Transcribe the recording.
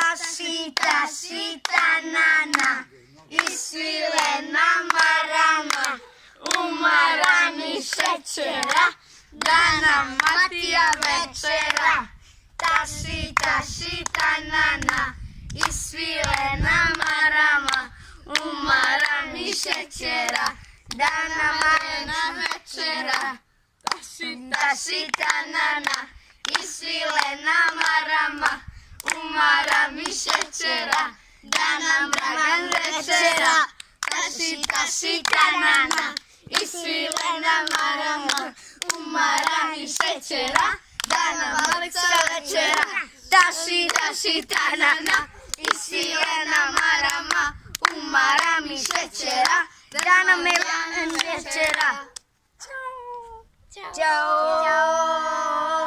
Tasi, tanana, i svilena marama, umarani šećera, da nam Matija večera. Tasi, tanana, i svilena marama, umarani šećera, da nam Matija večera. Tasi, tanana, i svilena marama, umarami šećera, da nam Dragan večera. Tasi, tanana, i svilena marama, umarami šećera, da nam Aleksa večera. Tasi, tanana, i svilena marama, umarami šećera, da nam Milan večera. Ćao.